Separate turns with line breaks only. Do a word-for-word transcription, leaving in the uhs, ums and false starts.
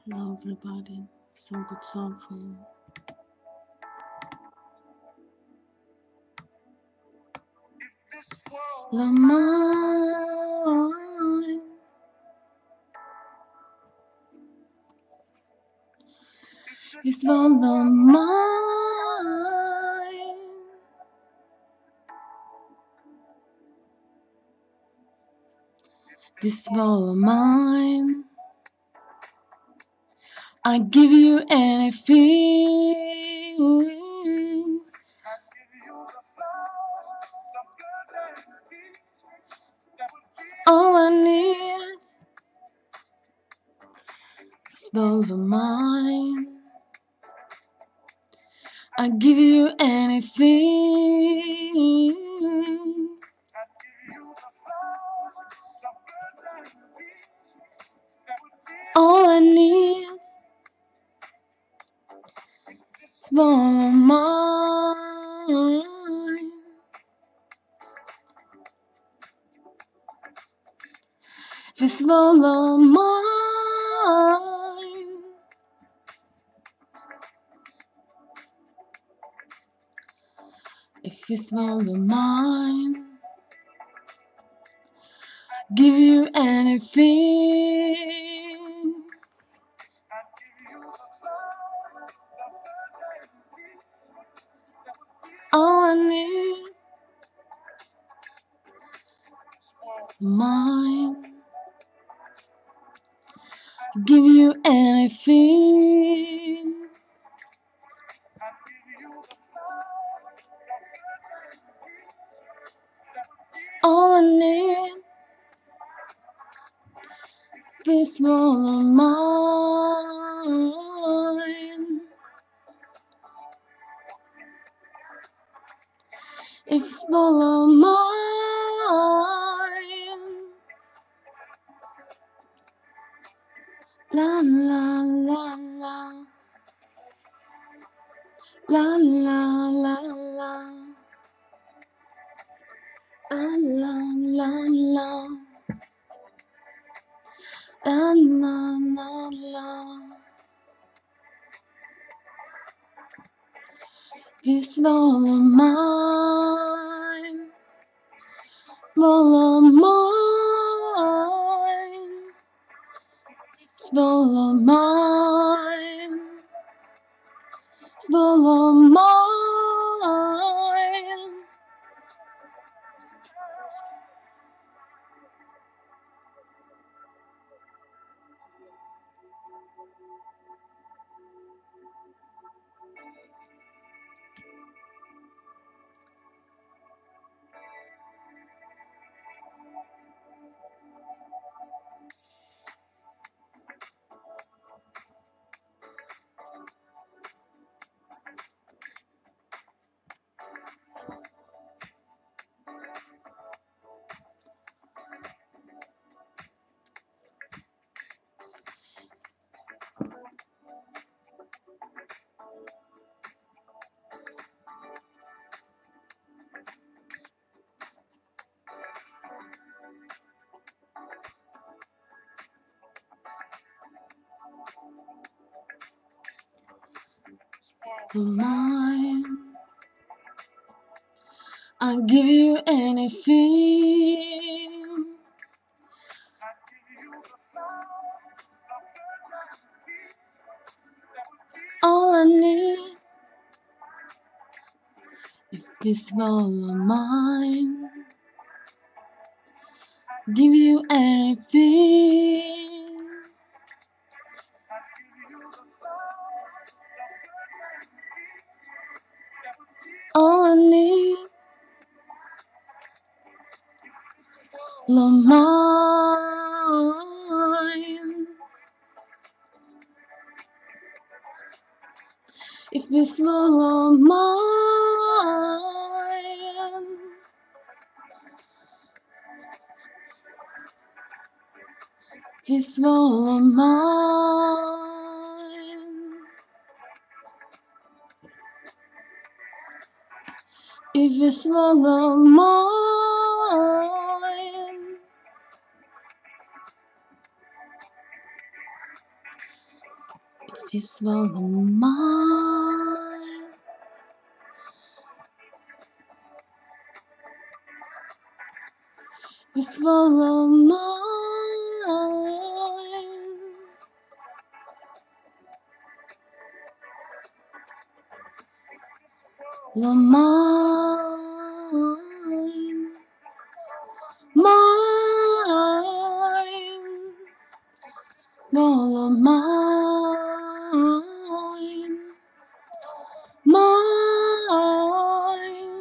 Hello everybody, some good song for you. La mine, this world of mine, this world of mine, I give you anything. All I need is this world of mine. I give you anything. All I need is world of mine. This world of mine. If this world of mine, give you anything. All I need, mine. Give you anything. All I need, this world of mine. If it's world of mine, la la la la, la la la la, la la la la, la la la la. This world of mine, world of mine, this world of mine, this world of mine. Mine, I'll give you anything. All I need, if this world of mine, give you anything. All I need, love mine. If this world of mine, this world of mine, if this world of mine, If you swallow mine, if you swallow mine, you're mine, mine, swallow mine, mine.